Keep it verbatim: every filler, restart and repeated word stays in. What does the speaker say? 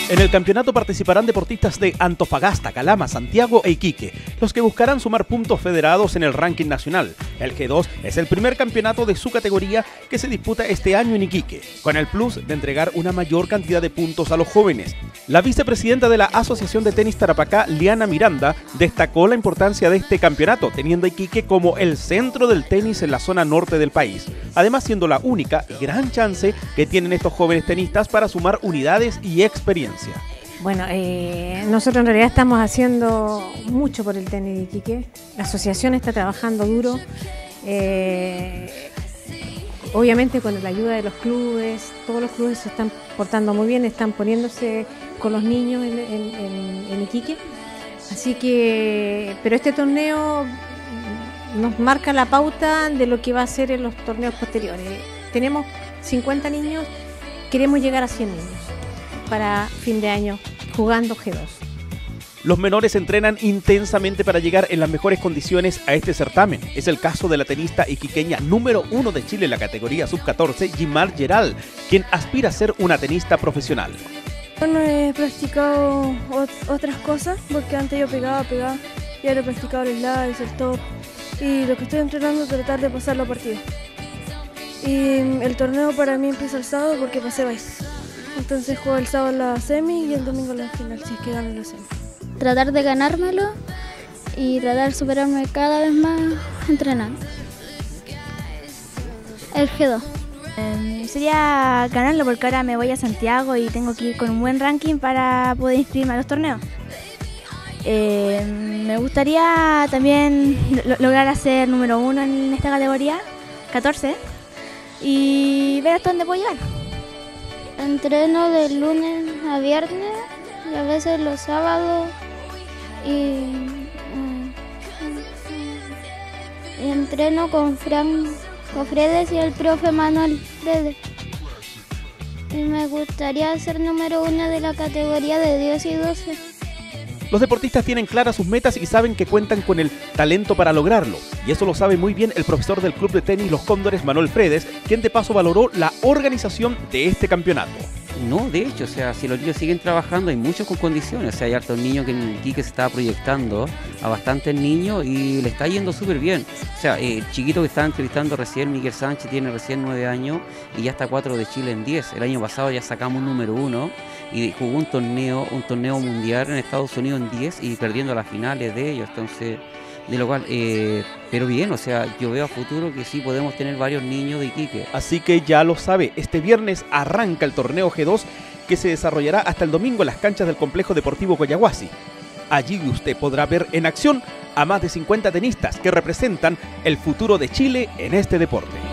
En el campeonato participarán deportistas de Antofagasta, Calama, Santiago e Iquique, los que buscarán sumar puntos federados en el ranking nacional. El G dos es el primer campeonato de su categoría que se disputa este año en Iquique, con el plus de entregar una mayor cantidad de puntos a los jóvenes. La vicepresidenta de la Asociación de Tenis Tarapacá, Liana Miranda, destacó la importancia de este campeonato, teniendo a Iquique como el centro del tenis en la zona norte del país, además siendo la única y gran chance que tienen estos jóvenes tenistas para sumar unidades y experiencia. Bueno, eh, nosotros en realidad estamos haciendo mucho por el tenis de Iquique. La asociación está trabajando duro, eh, obviamente con la ayuda de los clubes. Todos los clubes se están portando muy bien, están poniéndose con los niños en, en, en, en Iquique. Así que, pero este torneo nos marca la pauta de lo que va a ser en los torneos posteriores. Tenemos cincuenta niños, queremos llegar a cien niños para fin de año jugando G dos. Los menores entrenan intensamente para llegar en las mejores condiciones a este certamen. Es el caso de la tenista iquiqueña número uno de Chile en la categoría sub catorce, Gimar Geral, quien aspira a ser una tenista profesional. Bueno, he practicado otras cosas, porque antes yo pegaba, pegaba, y ahora he practicado el slice, el top, y lo que estoy entrenando es tratar de pasar los partidos. Y el torneo para mí empieza el sábado porque pasé vice. Entonces juego el sábado la semi y el domingo la final, si es que gano la semi. Tratar de ganármelo y tratar de superarme cada vez más entrenando. El G dos. Eh, sería ganarlo porque ahora me voy a Santiago y tengo que ir con un buen ranking para poder inscribirme a los torneos. Eh, me gustaría también lo lograr ser número uno en esta categoría, catorce, y ver hasta dónde puedo llegar. Entreno de lunes a viernes y a veces los sábados y, y entreno con Fran Cofredes y el profe Manuel Fredes. Y me gustaría ser número uno de la categoría de diez y doce. Los deportistas tienen claras sus metas y saben que cuentan con el talento para lograrlo. Y eso lo sabe muy bien el profesor del club de tenis Los Cóndores, Manuel Fredes, quien de paso valoró la organización de este campeonato. No, de hecho, o sea, si los niños siguen trabajando, hay muchos con condiciones. O sea, hay hartos niños que en Iquique se está proyectando a bastantes niños y le está yendo súper bien. O sea, eh, el chiquito que estaba entrevistando recién, Miguel Sánchez, tiene recién nueve años y ya está cuatro de Chile en diez. El año pasado ya sacamos un número uno y jugó un torneo, un torneo mundial en Estados Unidos en diez y perdiendo las finales de ellos. Entonces, de lo cual, eh, pero bien, o sea, yo veo a futuro que sí podemos tener varios niños de Iquique. Así que ya lo sabe, este viernes arranca el torneo G dos que se desarrollará hasta el domingo en las canchas del Complejo Deportivo Coyahuasi. Allí usted podrá ver en acción a más de cincuenta tenistas que representan el futuro de Chile en este deporte.